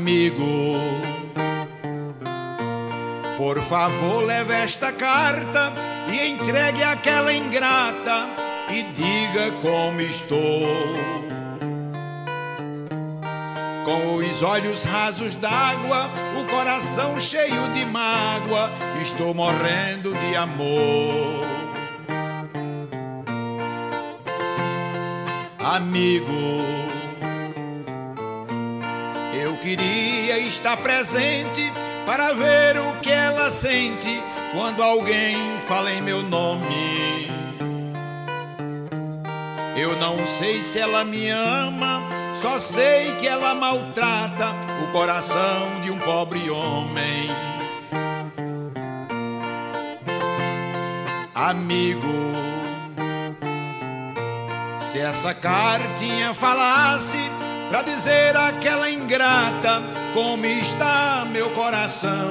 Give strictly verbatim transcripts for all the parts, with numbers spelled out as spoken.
Amigo, por favor, leve esta carta e entregue àquela ingrata e diga como estou. Com os olhos rasos d'água, o coração cheio de mágoa, estou morrendo de amor. Amigo, eu queria estar presente para ver o que ela sente quando alguém fala em meu nome. Eu não sei se ela me ama, só sei que ela maltrata o coração de um pobre homem. Amigo, se essa cartinha falasse pra dizer àquela ingrata como está meu coração,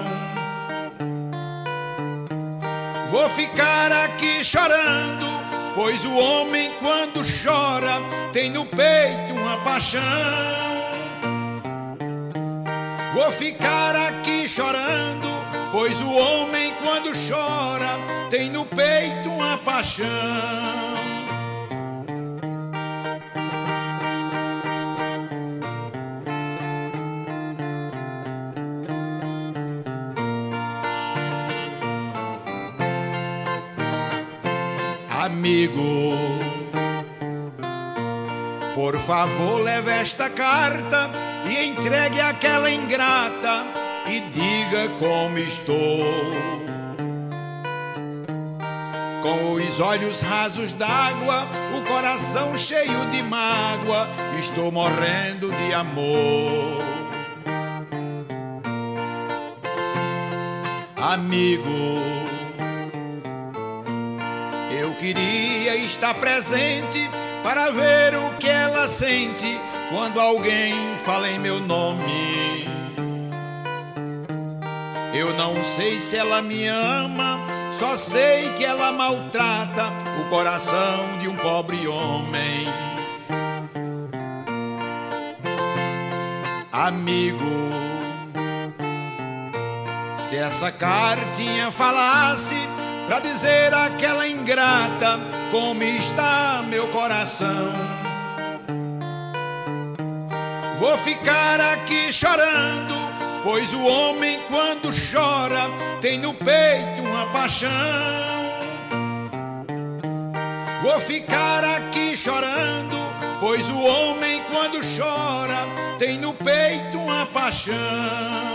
vou ficar aqui chorando, pois o homem quando chora tem no peito uma paixão. Vou ficar aqui chorando, pois o homem quando chora tem no peito uma paixão. Amigo, por favor, leve esta carta e entregue àquela ingrata e diga como estou. Com os olhos rasos d'água, o coração cheio de mágoa, estou morrendo de amor. Amigo, eu queria estar presente para ver o que ela sente quando alguém fala em meu nome. Eu não sei se ela me ama, só sei que ela maltrata o coração de um pobre homem. Amigo, se essa cartinha falasse pra dizer àquela ingrata como está meu coração, vou ficar aqui chorando, pois o homem quando chora tem no peito uma paixão. Vou ficar aqui chorando, pois o homem quando chora tem no peito uma paixão.